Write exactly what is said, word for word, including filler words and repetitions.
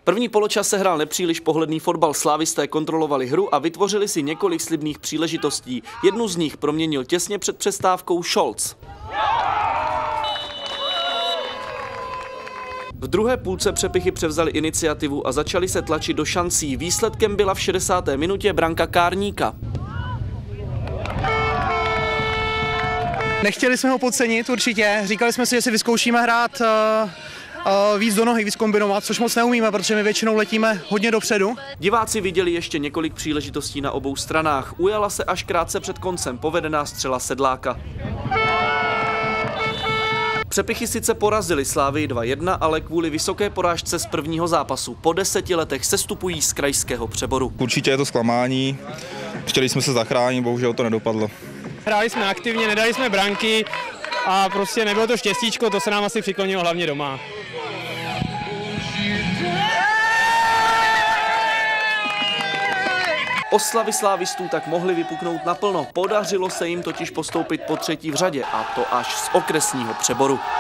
První poločas se hrál nepříliš pohledný fotbal, slávisté kontrolovali hru a vytvořili si několik slibných příležitostí. Jednu z nich proměnil těsně před přestávkou Scholz. V druhé půlce Přepichy převzali iniciativu a začali se tlačit do šancí. Výsledkem byla v šedesáté minutě branka Kárníka. Nechtěli jsme ho podcenit určitě, říkali jsme si, že si vyzkoušíme hrát uh, uh, víc do nohy, víc kombinovat, což moc neumíme, protože my většinou letíme hodně dopředu. Diváci viděli ještě několik příležitostí na obou stranách. Ujala se až krátce před koncem povedená střela Sedláka. Přepichy sice porazili Slávii dva jedna, ale kvůli vysoké porážce z prvního zápasu po deseti letech sestupují z krajského přeboru. Určitě je to zklamání, chtěli jsme se zachránit, bohužel to nedopadlo. Hráli jsme aktivně, nedali jsme branky a prostě nebylo to štěstíčko, to se nám asi přiklonilo hlavně doma. Oslavy slávistů tak mohly vypuknout naplno. Podařilo se jim totiž postoupit po třetí v řadě, a to až z okresního přeboru.